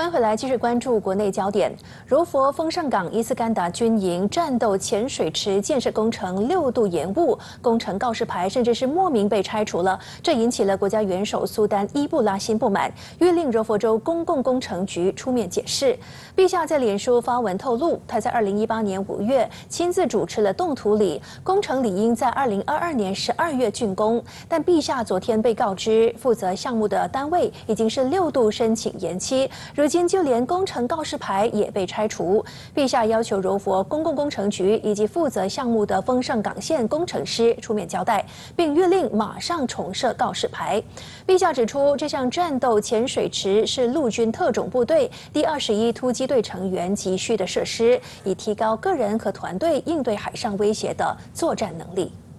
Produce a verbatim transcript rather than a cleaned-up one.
欢回来，继续关注国内焦点。柔佛丰盛港伊斯干达军营战斗潜水池建设工程六度延误，工程告示牌甚至是莫名被拆除了，这引起了国家元首苏丹伊布拉辛不满，约令柔佛州公共工程局出面解释。陛下在脸书发文透露，他在二零一八年五月亲自主持了动土礼，工程理应在二零二二年十二月竣工，但陛下昨天被告知，负责项目的单位已经是六度申请延期。 如今就连工程告示牌也被拆除，陛下要求柔佛公共工程局以及负责项目的丰盛港线工程师出面交代，并约令马上重设告示牌。陛下指出，这项战斗潜水池是陆军特种部队第二十一突击队成员急需的设施，以提高个人和团队应对海上威胁的作战能力。